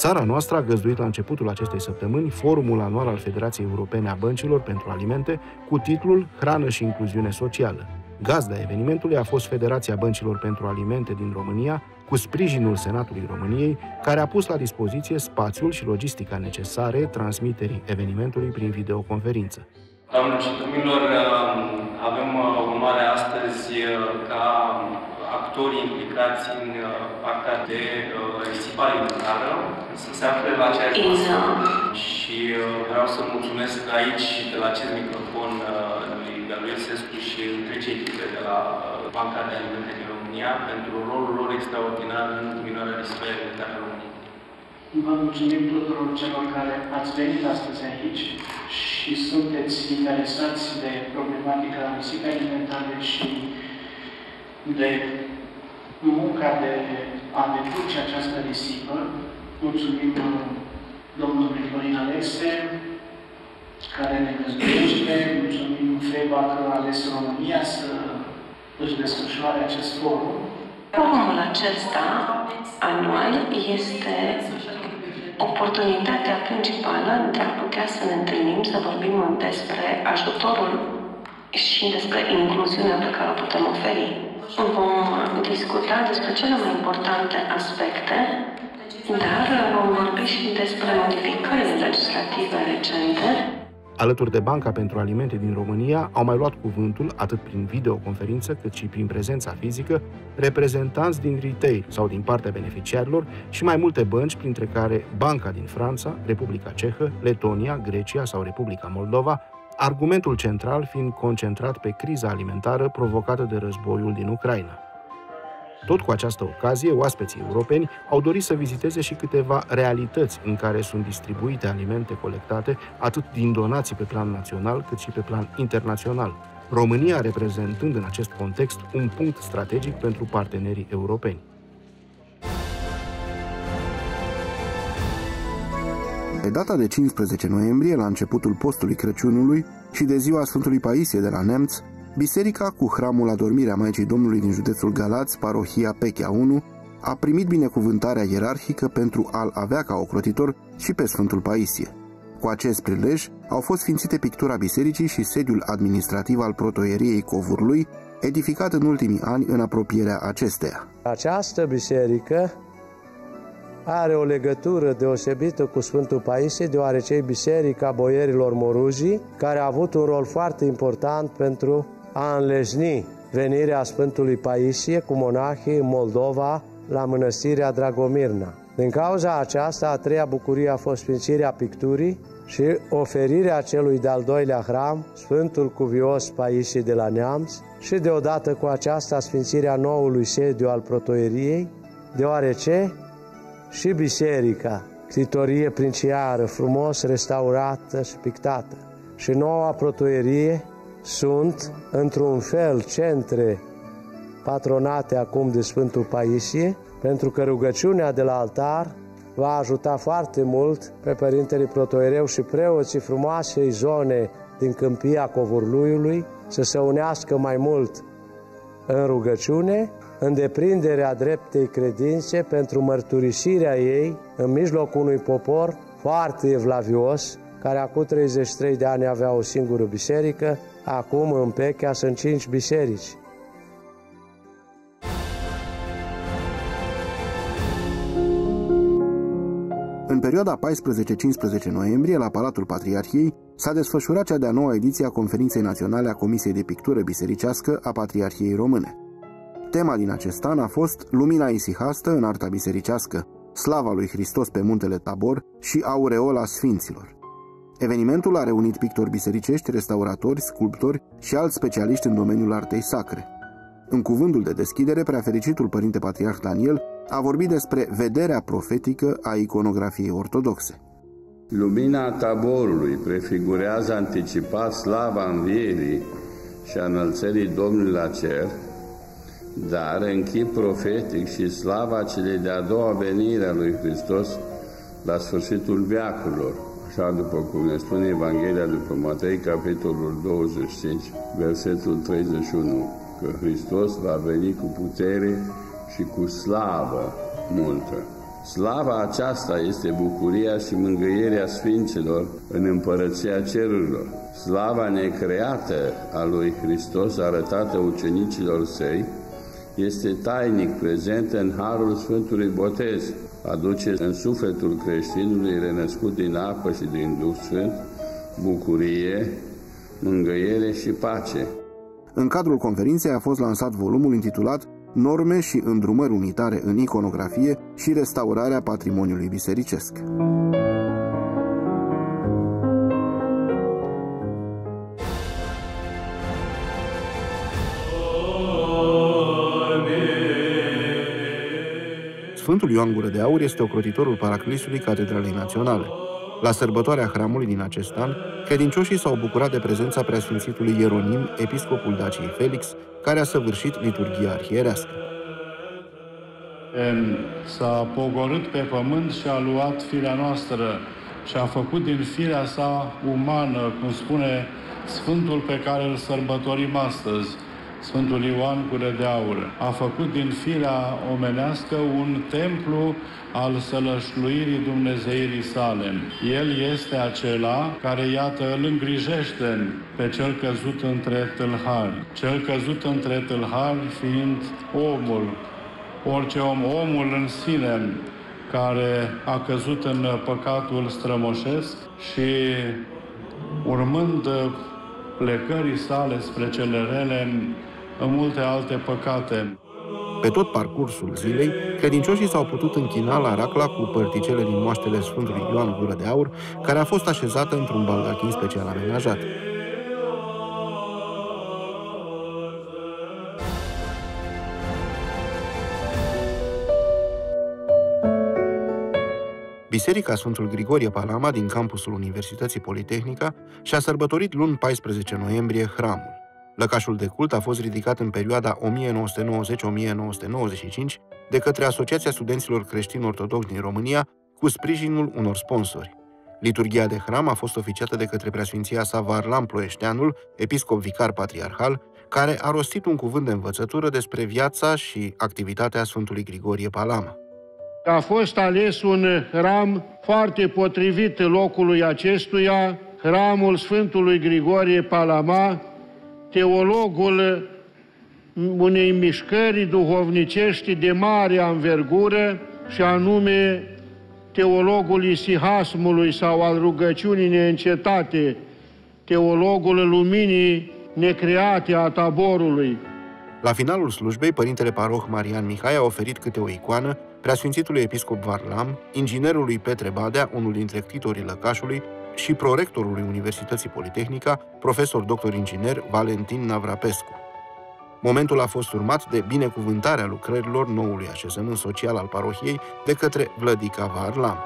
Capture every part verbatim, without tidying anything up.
Țara noastră a găzduit la începutul acestei săptămâni forumul anual al Federației Europene a Băncilor pentru Alimente cu titlul Hrană și incluziune socială. Gazda evenimentului a fost Federația Băncilor pentru Alimente din România, cu sprijinul Senatului României, care a pus la dispoziție spațiul și logistica necesare transmiterii evenimentului prin videoconferință. Doamnelor și domnilor, avem onoarea astăzi ca actorii implicați în partea de risipă alimentară să se afle la aceeași masă. Și vreau să mulțumesc aici de la acest microfon lui Gabriel Sescu și întregii echipe de la Banca de Alimente din România pentru rolul lor extraordinar în diminuarea risipei alimentare în România. Vă mulțumim tuturor celor care ați venit astăzi aici și sunteți interesați de problematica risipei alimentare și de munca de a reduce această risipă. Mulțumim domnului Florin Alexe, care ne găzduiește. Mulțumim FEBA că a ales România să își desfășoare acest forum. Forumul acesta anual este oportunitatea principală de a putea să ne întâlnim, să vorbim despre ajutorul și despre incluziunea pe care o putem oferi. Vom discuta despre cele mai importante aspecte, dar vom vorbi și despre modificările legislative recente. Alături de Banca pentru Alimente din România au mai luat cuvântul, atât prin videoconferință, cât și prin prezența fizică, reprezentanți din retail sau din partea beneficiarilor și mai multe bănci, printre care Banca din Franța, Republica Cehă, Letonia, Grecia sau Republica Moldova, argumentul central fiind concentrat pe criza alimentară provocată de războiul din Ucraina. Tot cu această ocazie, oaspeții europeni au dorit să viziteze și câteva realități în care sunt distribuite alimente colectate atât din donații pe plan național cât și pe plan internațional, România reprezentând în acest context un punct strategic pentru partenerii europeni. Pe data de cincisprezece noiembrie, la începutul postului Crăciunului și de ziua Sfântului Paisie de la Nemț, Biserica cu hramul Adormirea Maicii Domnului din județul Galați, parohia Pechea unu, a primit binecuvântarea ierarhică pentru a-l avea ca ocrotitor și pe Sfântul Paisie. Cu acest prilej au fost sfințite pictura bisericii și sediul administrativ al protoieriei Covurlui, edificat în ultimii ani în apropierea acesteia. Această biserică are o legătură deosebită cu Sfântul Paisie, deoarece e biserica boierilor Moruzii, care a avut un rol foarte important pentru a înlesni venirea Sfântului Paisie cu monahii în Moldova la mănăstirea Dragomirna. Din cauza aceasta, a treia bucurie a fost sfințirea picturii și oferirea celui de-al doilea hram, Sfântul Cuvios Paisie de la Neamț, și deodată cu aceasta sfințirea noului sediu al protoieriei, deoarece și biserica, ctitorie princiară, frumos restaurată și pictată, și noua protoierie sunt, într-un fel, centre patronate acum de Sfântul Paisie, pentru că rugăciunea de la altar va ajuta foarte mult pe Părintele Protoiereu și preoții frumoasei zone din Câmpia Covurluiului să se unească mai mult în rugăciune, în deprinderea dreptei credințe pentru mărturisirea ei în mijlocul unui popor foarte evlavios, care acum treizeci și trei de ani avea o singură biserică, acum în Pechea sunt cinci biserici. În perioada paisprezece-cincisprezece noiembrie, la Palatul Patriarhiei, s-a desfășurat cea de-a noua ediție a Conferinței Naționale a Comisiei de Pictură Bisericească a Patriarhiei Române. Tema din acest an a fost Lumina isihastă în arta bisericească, Slava lui Hristos pe muntele Tabor și Aureola Sfinților. Evenimentul a reunit pictori bisericești, restauratori, sculptori și alți specialiști în domeniul artei sacre. În cuvântul de deschidere, preafericitul Părinte Patriarh Daniel a vorbit despre vederea profetică a iconografiei ortodoxe. Lumina taborului prefigurează anticipat slava învierii și a înălțării Domnului la cer, dar în chip profetic și slava celei de-a doua venire a lui Hristos la sfârșitul veacurilor, așa după cum ne spune Evanghelia după Matei, capitolul douăzeci și cinci, versetul treizeci și unu, că Hristos va veni cu putere și cu slavă multă. Slava aceasta este bucuria și mângâierea sfinților în împărăția cerurilor. Slava necreată a lui Hristos, arătată ucenicilor săi, este tainic prezentă în harul Sfântului Botez, aduce în sufletul creștinului renăscut din apă și din Duh Sfânt bucurie, mângâiere și pace. În cadrul conferinței a fost lansat volumul intitulat Norme și îndrumări unitare în iconografie și restaurarea patrimoniului bisericesc. Sfântul Ioan Gură de Aur este ocrotitorul paraclisului Catedralei Naționale. La sărbătoarea hramului din acest an, credincioșii s-au bucurat de prezența preasfințitului Ieronim, episcopul Daciei Felix, care a săvârșit liturghia arhierească. S-a pogorât pe pământ și a luat firea noastră și a făcut din firea sa umană, cum spune Sfântul pe care îl sărbătorim astăzi, Sfântul Ioan Gură de Aur. A făcut din firea omenească un templu al sălășluirii dumnezeirii sale. El este acela care, iată, îl îngrijește pe cel căzut între tâlhari. Cel căzut între tâlhari fiind omul, orice om, omul în sine, care a căzut în păcatul strămoșesc și urmând plecării sale spre cele rele, în multe alte păcate. Pe tot parcursul zilei, credincioșii s-au putut închina la racla cu părticele din moaștele Sfântului Ioan Gură de Aur, care a fost așezată într-un baldachin special amenajat. Biserica Sfântul Grigorie Palama din campusul Universității Politehnica și-a sărbătorit luni paisprezece noiembrie hramul. Lăcașul de cult a fost ridicat în perioada o mie nouă sute nouăzeci - o mie nouă sute nouăzeci și cinci de către Asociația Studenților Creștini Ortodoxi din România cu sprijinul unor sponsori. Liturghia de hram a fost oficiată de către Preasfinția sa Varlam Ploieșteanul, episcop vicar patriarhal, care a rostit un cuvânt de învățătură despre viața și activitatea Sfântului Grigorie Palama. A fost ales un hram foarte potrivit locului acestuia, hramul Sfântului Grigorie Palama, teologul unei mișcări duhovnicești de mare anvergură, și anume teologul isihasmului sau al rugăciunii neîncetate, teologul luminii necreate a taborului. La finalul slujbei, părintele paroh Marian Mihai a oferit câte o icoană preasfințitului episcop Varlam, inginerului Petre Badea, unul dintre ctitorii lăcașului, și prorectorului Universității Politehnica, profesor doctor inginer Valentin Navrapescu. Momentul a fost urmat de binecuvântarea lucrărilor noului așezământ social al parohiei de către Vlădica Varlam.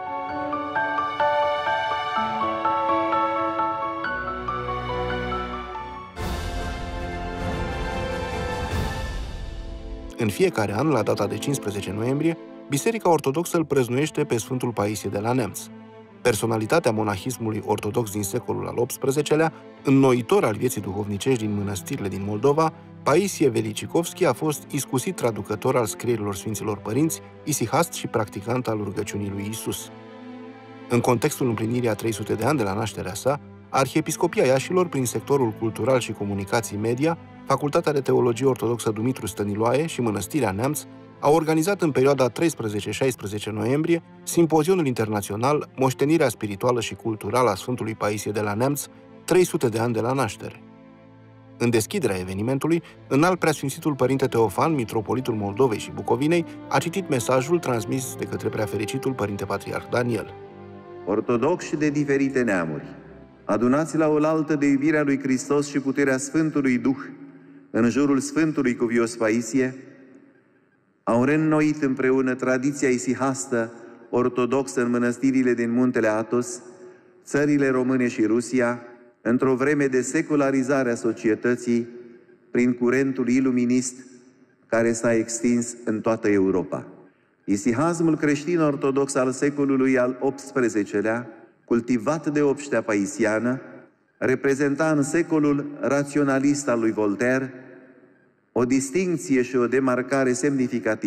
În fiecare an, la data de cincisprezece noiembrie, Biserica Ortodoxă îl prăznuiește pe Sfântul Paisie de la Neamț. Personalitatea monahismului ortodox din secolul al optsprezecelea, înnoitor al vieții duhovnicești din mănăstirile din Moldova, Paisie Velicicovski a fost iscusit traducător al scrierilor Sfinților Părinți, isihast și practicant al rugăciunii lui Isus. În contextul împlinirii a trei sute de ani de la nașterea sa, Arhiepiscopia Iașilor, prin sectorul cultural și comunicații media, Facultatea de Teologie Ortodoxă Dumitru Stăniloae și Mănăstirea Neamț au organizat în perioada treisprezece - șaisprezece noiembrie simpozionul internațional Moștenirea spirituală și culturală a Sfântului Paisie de la Neamț, trei sute de ani de la naștere. În deschiderea evenimentului, înalt preasfințitul Părinte Teofan, mitropolitul Moldovei și Bucovinei, a citit mesajul transmis de către preafericitul Părinte Patriarh Daniel. Ortodoxi de diferite neamuri, adunați la oaltă de iubirea lui Hristos și puterea Sfântului Duh în jurul Sfântului Cuvios Paisie, au reînnoit împreună tradiția isihastă ortodoxă în mănăstirile din Muntele Athos, țările române și Rusia, într-o vreme de secularizare a societății prin curentul iluminist care s-a extins în toată Europa. Isihasmul creștin-ortodox al secolului al optsprezecelea, cultivat de obștea paisiană, reprezenta în secolul raționalist al lui Voltaire o distincție și o demarcare semnificativă.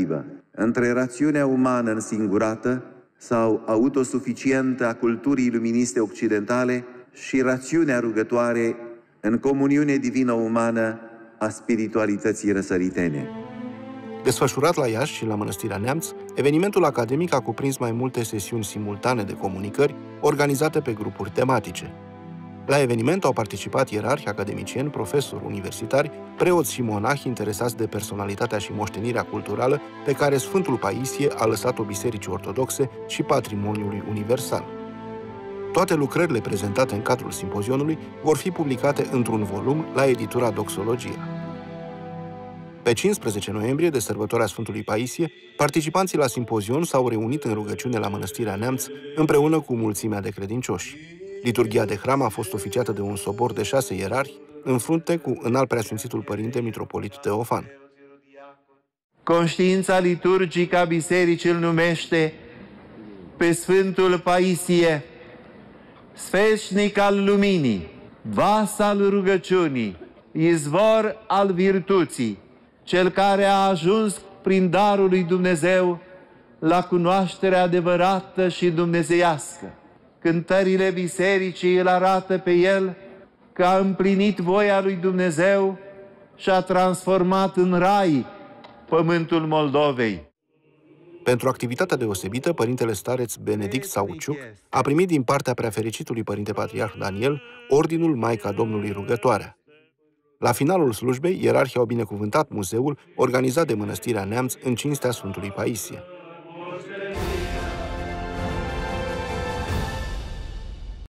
între rațiunea umană însingurată sau autosuficientă a culturii luministe occidentale și rațiunea rugătoare în comuniune divină-umană a spiritualității răsăritene. Desfășurat la Iași și la Mănăstirea Neamț, evenimentul academic a cuprins mai multe sesiuni simultane de comunicări organizate pe grupuri tematice. La eveniment au participat ierarhi, academicieni, profesori universitari, preoți și monahi interesați de personalitatea și moștenirea culturală pe care Sfântul Paisie a lăsat-o Bisericii Ortodoxe și patrimoniului universal. Toate lucrările prezentate în cadrul simpozionului vor fi publicate într-un volum la editura Doxologia. Pe cincisprezece noiembrie, de sărbătoarea Sfântului Paisie, participanții la simpozion s-au reunit în rugăciune la Mănăstirea Neamț, împreună cu mulțimea de credincioși. Liturghia de hram a fost oficiată de un sobor de șase ierarhi, în frunte cu Înalt Preasfințitul Părinte Mitropolit Teofan. Conștiința liturgică a Bisericii îl numește pe Sfântul Paisie sfeșnic al luminii, vas al rugăciunii, izvor al virtuții, cel care a ajuns prin darul lui Dumnezeu la cunoașterea adevărată și dumnezeiască. Cântările bisericii îl arată pe el că a împlinit voia lui Dumnezeu și a transformat în rai pământul Moldovei. Pentru activitatea deosebită, Părintele Stareț Benedict Sauciuc a primit din partea Preafericitului Părinte Patriarh Daniel Ordinul Maica Domnului Rugătoarea. La finalul slujbei, ierarhii au binecuvântat muzeul organizat de Mănăstirea Neamț în cinstea Sfântului Paisie.